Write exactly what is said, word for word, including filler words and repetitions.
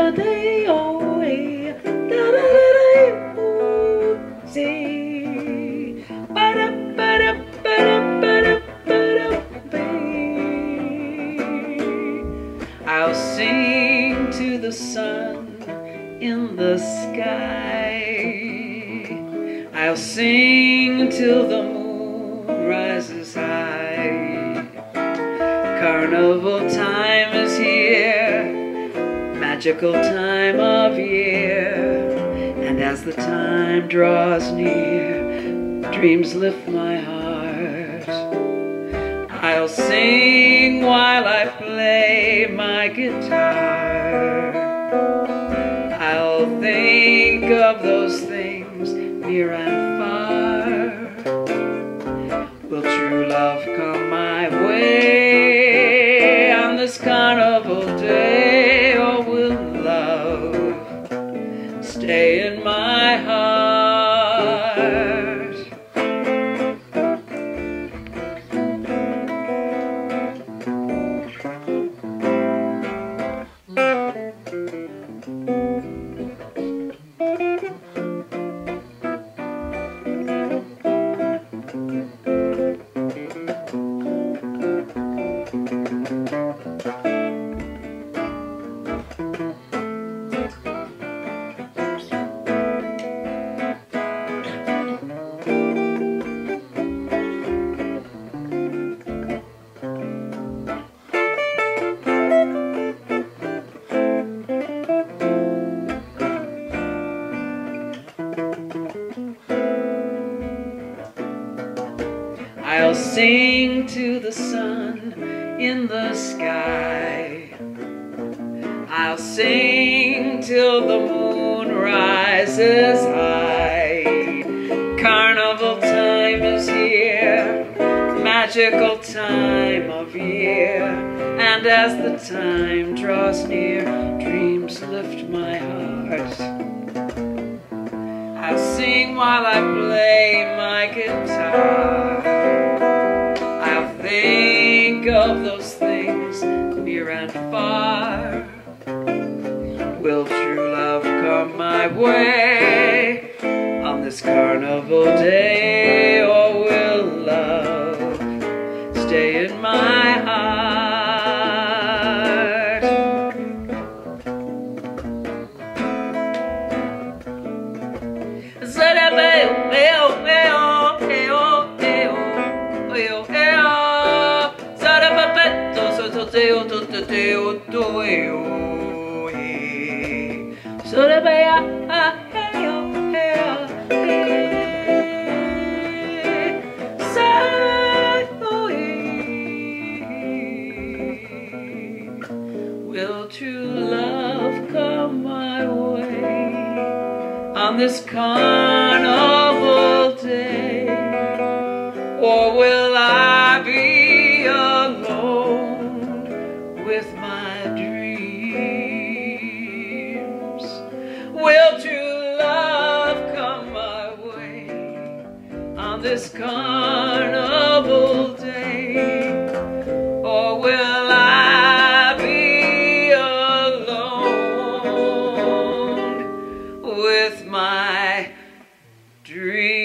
I'll sing to the sun in the sky. I'll sing till the moon rises high. Carnival time is here, magical time of year, and as the time draws near, dreams lift my heart. I'll sing while I play my guitar. I'll think of those things near and far. Will true love come my way on this carnival day, or will love stay in my heart? I'll sing to the sun in the sky. I'll sing till the moon rises high. Carnival time is here, magical time of year, and as the time draws near, dreams lift my heart. I'll sing while I play my guitar. I'll think of those things near and far. Will true love come my way on this carnival day, or will love stay in my heart? Will true love come my way on this carnival day, or will I be alone with my dreams? Will true love come my way on this carnival day, or will I be alone with my dreams?